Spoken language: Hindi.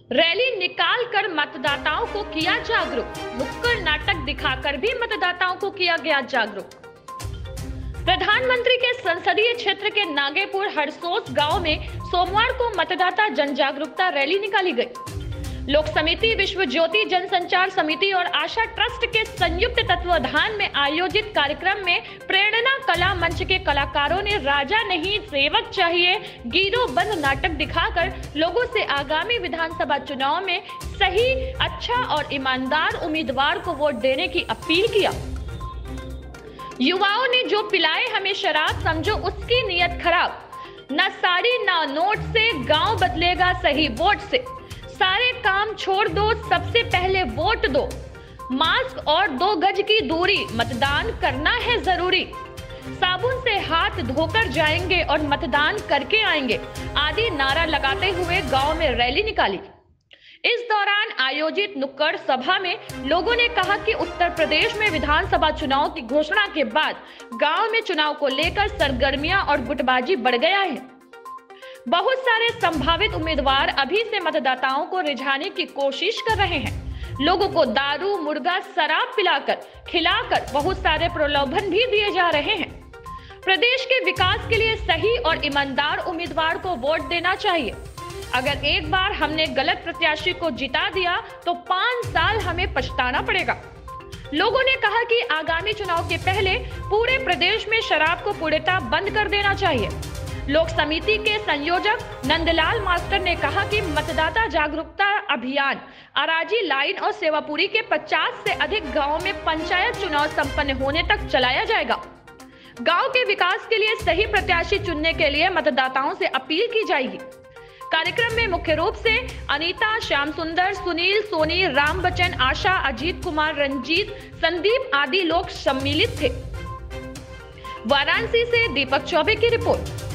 रैली निकालकर मतदाताओं को किया जागरूक। नुक्कड़ नाटक दिखाकर भी मतदाताओं को किया गया जागरूक। प्रधानमंत्री के संसदीय क्षेत्र के नागेपुर हरसोस गांव में सोमवार को मतदाता जन जागरूकता रैली निकाली गई। लोक समिति, विश्व ज्योति जनसंचार समिति और आशा ट्रस्ट के संयुक्त तत्वाधान में आयोजित कार्यक्रम में प्रेरणा कला मंच के कलाकारों ने राजा नहीं सेवक चाहिए गिरोहबंद नाटक दिखाकर लोगों से आगामी विधानसभा चुनाव में सही, अच्छा और ईमानदार उम्मीदवार को वोट देने की अपील किया। युवाओं ने जो पिलाए हमें शराब, समझो उसकी नीयत खराब। न साड़ी न नोट से गांव बदलेगा सही वोट से। सारे काम छोड़ दो, सबसे पहले वोट दो। मास्क और 2 गज की दूरी, मतदान करना है जरूरी। साबुन से हाथ धोकर जाएंगे और मतदान करके आएंगे आदि नारा लगाते हुए गांव में रैली निकाली। इस दौरान आयोजित नुक्कड़ सभा में लोगों ने कहा कि उत्तर प्रदेश में विधानसभा चुनाव की घोषणा के बाद गांव में चुनाव को लेकर सरगर्मियां और गुटबाजी बढ़ गया है। बहुत सारे संभावित उम्मीदवार अभी से मतदाताओं को रिझाने की कोशिश कर रहे हैं। लोगों को दारू, मुर्गा, शराब पिलाकर, खिलाकर बहुत सारे प्रलोभन भी दिए जा रहे हैं। प्रदेश के विकास के लिए सही और ईमानदार उम्मीदवार को वोट देना चाहिए। अगर एक बार हमने गलत प्रत्याशी को जिता दिया तो 5 साल हमें पछताना पड़ेगा। लोगों ने कहा कि आगामी चुनाव के पहले पूरे प्रदेश में शराब को पूर्णतः बंद कर देना चाहिए। लोक समिति के संयोजक नंदलाल मास्टर ने कहा कि मतदाता जागरूकता अभियान अराजी लाइन और सेवापुरी के 50 से अधिक गांवों में पंचायत चुनाव संपन्न होने तक चलाया जाएगा। गांव के विकास के लिए सही प्रत्याशी चुनने के लिए मतदाताओं से अपील की जाएगी। कार्यक्रम में मुख्य रूप से अनीता, श्याम सुंदर, सुनील, सोनी, राम बच्चन, आशा, अजीत कुमार, रंजीत, संदीप आदि लोग सम्मिलित थे। वाराणसी से दीपक चौबे की रिपोर्ट।